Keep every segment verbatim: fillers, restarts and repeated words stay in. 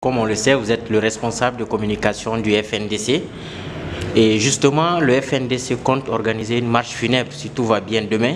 Comme on le sait, vous êtes le responsable de communication du F N D C. Et justement, le F N D C compte organiser une marche funèbre, si tout va bien, demain.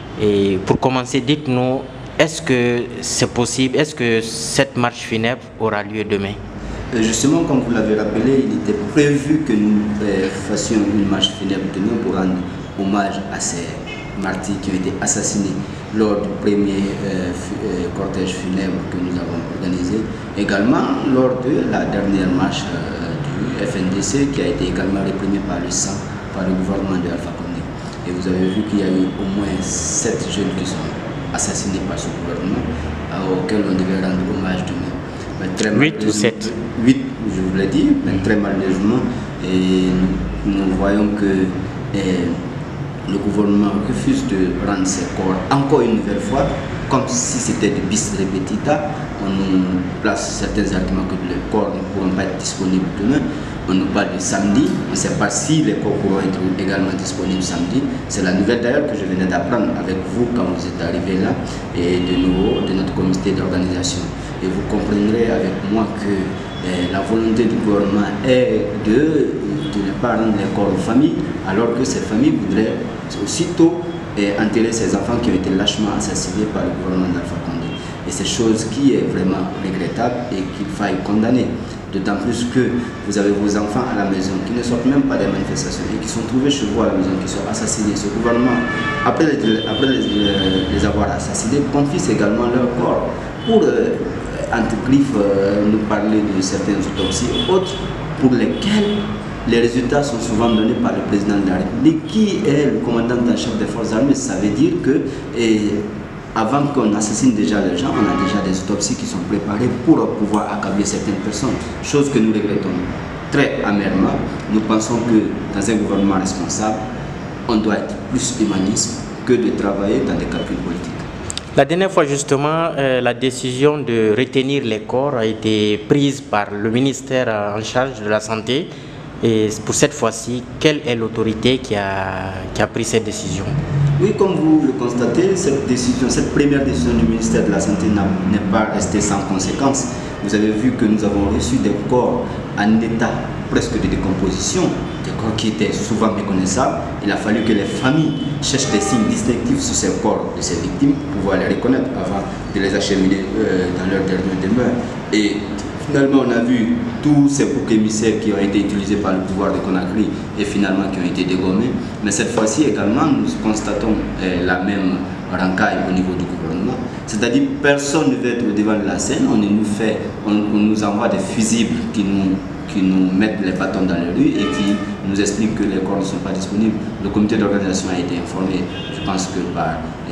Et pour commencer, dites-nous, est-ce que c'est possible, est-ce que cette marche funèbre aura lieu demain? Justement, comme vous l'avez rappelé, il était prévu que nous euh, fassions une marche funèbre demain pour rendre hommage à ces martyrs qui ont été assassinés lors du premier euh, euh, cortège funèbre que nous avons organisé. Également, lors de la dernière marche euh, du F N D C qui a été également réprimée par le sang, par le gouvernement de Alpha Condé. Et vous avez vu qu'il y a eu au moins sept jeunes qui sont assassinés par ce gouvernement, euh, auxquels on devait rendre hommage demain. huit ou sept huit, je vous l'ai dit, mais très malheureusement. Et nous, nous voyons que eh, le gouvernement refuse de rendre ses corps encore une nouvelle fois, comme si c'était du bis repetita. On nous place certains arguments que les corps ne pourront pas être disponibles demain. On nous parle de samedi, on ne sait pas si les corps pourront être également disponibles samedi. C'est la nouvelle d'ailleurs que je venais d'apprendre avec vous quand vous êtes arrivé là, et de nouveau de notre comité d'organisation. Et vous comprendrez avec moi que eh, la volonté du gouvernement est de, de ne pas rendre les corps aux familles, alors que ces familles voudraient aussitôt eh, enterrer ces enfants qui ont été lâchement assassinés par le gouvernement d'Alpha Condé. Et c'est chose qui est vraiment regrettable et qu'il faille condamner. D'autant plus que vous avez vos enfants à la maison qui ne sortent même pas des manifestations et qui sont trouvés chez vous à la maison, qui sont assassinés. Ce gouvernement, après les, après les, les avoir assassinés, confie également leur corps pour euh, entre griffes euh, nous parler de certaines autopsies et autres pour lesquelles les résultats sont souvent donnés par le président de la République qui est le commandant en chef des forces armées. Ça veut dire que et, avant qu'on assassine déjà les gens, on a déjà des autopsies qui sont préparées pour pouvoir accabler certaines personnes, chose que nous regrettons très amèrement. Nous pensons que dans un gouvernement responsable, on doit être plus humaniste que de travailler dans des calculs politiques. La dernière fois, justement, euh, la décision de retenir les corps a été prise par le ministère en charge de la Santé. Et pour cette fois-ci, quelle est l'autorité qui a, qui a pris cette décision? Oui, comme vous le constatez, cette décision, cette première décision du ministère de la Santé n'est pas restée sans conséquence. Vous avez vu que nous avons reçu des corps en état presque de décomposition, des corps qui étaient souvent méconnaissables. Il a fallu que les familles cherchent des signes distinctifs sur ces corps de ces victimes pour pouvoir les reconnaître avant de les acheminer euh, dans leur dernière demeure. Et finalement, on a vu tous ces boucs émissaires qui ont été utilisés par le pouvoir de Conakry et finalement qui ont été dégommés. Mais cette fois-ci également, nous constatons eh, la même racaille au niveau du gouvernement. C'est-à-dire personne ne veut être devant la scène, on nous, fait, on, on nous envoie des fusibles qui nous, qui nous mettent les bâtons dans les rues et qui nous expliquent que les corps ne sont pas disponibles. Le comité d'organisation a été informé, je pense que par eh,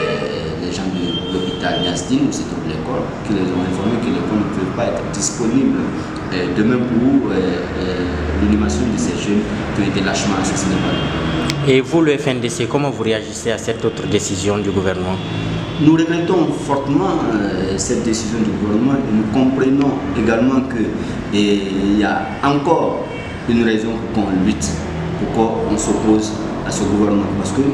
les gens de l'hôpital Yasdine, où se trouvent les corps, qui les ont informés que les corps ne peuvent pas être disponibles eh, demain pour eh, eh, l'inhumation de ces jeunes qui ont été lâchement assassinés par le gouvernement. Et vous, le F N D C, comment vous réagissez à cette autre décision du gouvernement? Nous regrettons fortement euh, cette décision du gouvernement et nous comprenons également qu'il y a encore une raison pour qu'on lutte, pourquoi on s'oppose à ce gouvernement. Parce que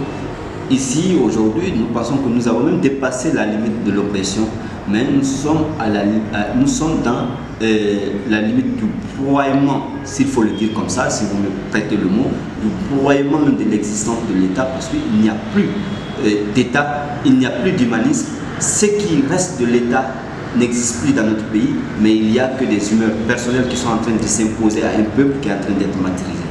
ici, aujourd'hui, nous pensons que nous avons même dépassé la limite de l'oppression, mais nous sommes, à la, à, nous sommes dans euh, la limite du broyement, s'il faut le dire comme ça, si vous me prêtez le mot, du broyement de l'existence de l'État, parce qu'il n'y a plus d'État, il n'y a plus d'humanisme. Ce qui reste de l'État n'existe plus dans notre pays, mais il n'y a que des humeurs personnelles qui sont en train de s'imposer à un peuple qui est en train d'être martyrisé.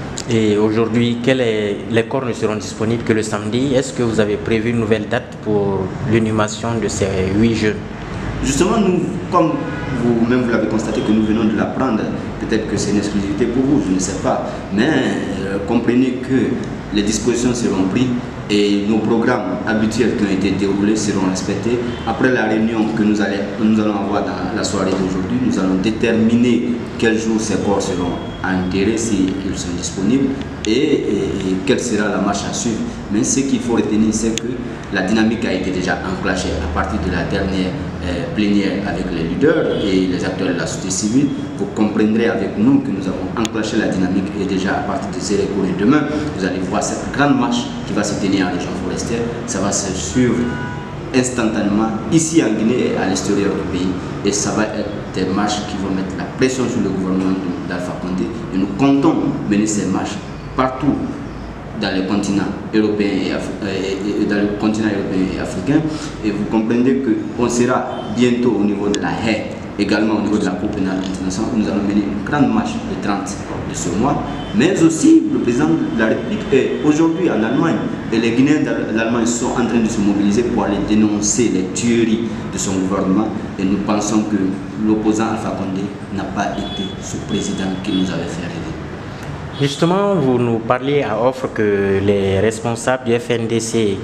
Et aujourd'hui, les corps ne seront disponibles que le samedi. Est-ce que vous avez prévu une nouvelle date pour l'inhumation de ces huit jeunes? Justement, nous, comme vous-même vous, vous l'avez constaté que nous venons de l'apprendre, peut-être que c'est une exclusivité pour vous, je ne sais pas, mais euh, comprenez que les dispositions seront prises et nos programmes habituels qui ont été déroulés seront respectés. Après la réunion que nous, allons, nous allons avoir dans la soirée d'aujourd'hui, nous allons déterminer quel jour ces corps seront enterrés, s'ils sont disponibles, et, et, et quelle sera la marche à suivre. Mais ce qu'il faut retenir, c'est que la dynamique a été déjà enclenchée à partir de la dernière euh, plénière avec les leaders et les acteurs de la société civile. Vous comprendrez avec nous que nous avons enclenché la dynamique et déjà à partir de ces recours et demain, vous allez voir cette grande marche qui va se tenir en région forestière. Ça va se suivre instantanément ici en Guinée et à l'extérieur du pays. Et ça va être des marches qui vont mettre la pression sur le gouvernement d'Alpha Condé. Et nous comptons mener ces marches partout dans le continent européen et, et, et dans le continent européen et africain. Et vous comprenez qu'on sera bientôt au niveau de la haie, également au niveau de la Cour pénale internationale, où nous allons mener une grande marche le trente de ce mois. Mais aussi, le président de la République est aujourd'hui en Allemagne. Et les Guinéens d'Allemagne sont en train de se mobiliser pour aller dénoncer les tueries de son gouvernement. Et nous pensons que l'opposant Alpha Condé n'a pas été ce président qui nous avait fait rêver. Justement, vous nous parliez à offre que les responsables du F N D C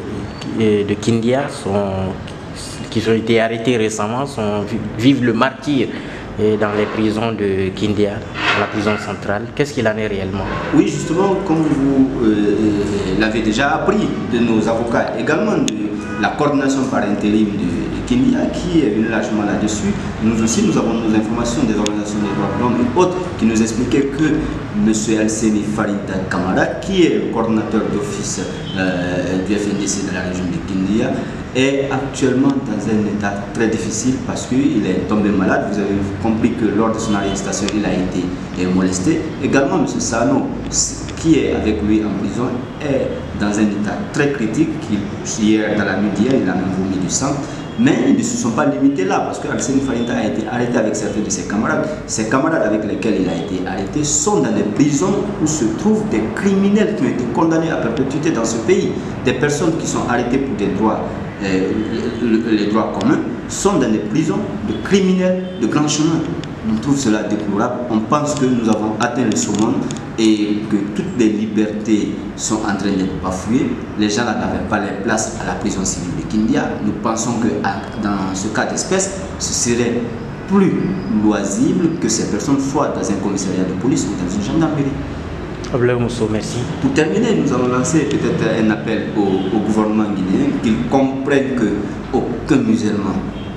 de Kindia, sont, qui ont été arrêtés récemment, sont, vivent le martyre dans les prisons de Kindia, la prison centrale. Qu'est-ce qu'il en est réellement? Oui, justement, comme vous euh, l'avez déjà appris de nos avocats, également de la coordination par intérim de, de Kindia, qui est venu largement là-dessus. Nous aussi, nous avons nos informations des organisations des droits de l'homme et autres qui nous expliquaient que M. Alseni Farinda Kamara, qui est le coordinateur d'office euh, du F N D C de la région de Kindia, est actuellement dans un état très difficile parce qu'il est tombé malade. Vous avez compris que lors de son arrestation, il a été molesté. Également, M. Sano, qui est avec lui en prison, est dans un état très critique. Hier, dans la nuit d'hier, il a même vomi du sang. Mais ils ne se sont pas limités là parce que Alseni Farinda a été arrêté avec certains de ses camarades. Ses camarades avec lesquels il a été arrêté sont dans des prisons où se trouvent des criminels qui ont été condamnés à perpétuité dans ce pays. Des personnes qui sont arrêtées pour des droits, euh, les droits communs, sont dans des prisons de criminels de grand chemin. On trouve cela déplorable. On pense que nous avons atteint le summum et que toutes les libertés sont en train d'être bafouées. Les gens n'avaient pas les places à la prison civile de Kindia. Nous pensons que dans ce cas d'espèce, ce serait plus loisible que ces personnes soient dans un commissariat de police ou dans une gendarmerie. Ablaye Mousso, merci. Pour terminer, nous allons lancer peut-être un appel au, au gouvernement guinéen qu'il comprenne qu'aucun musulman,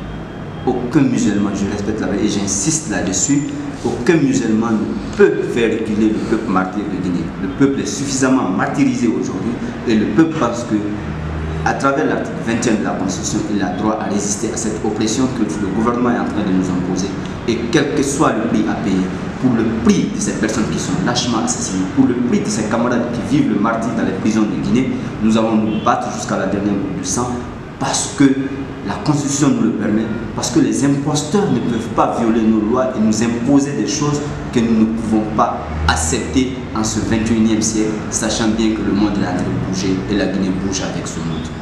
aucun musulman, je respecte la et j'insiste là-dessus, aucun musulman ne peut faire reculer le peuple martyr de Guinée. Le peuple est suffisamment martyrisé aujourd'hui et le peuple pense que, à travers l'article vingt et un de la Constitution, il a droit à résister à cette oppression que le gouvernement est en train de nous imposer. Et quel que soit le prix à payer, pour le prix de ces personnes qui sont lâchement assassinées, pour le prix de ces camarades qui vivent le martyre dans les prisons de Guinée, nous allons nous battre jusqu'à la dernière goutte de sang parce que la Constitution nous le permet, parce que les imposteurs ne peuvent pas violer nos lois et nous imposer des choses que nous ne pouvons pas accepter en ce vingt et unième siècle, sachant bien que le monde est en train de bouger et la Guinée bouge avec ce monde.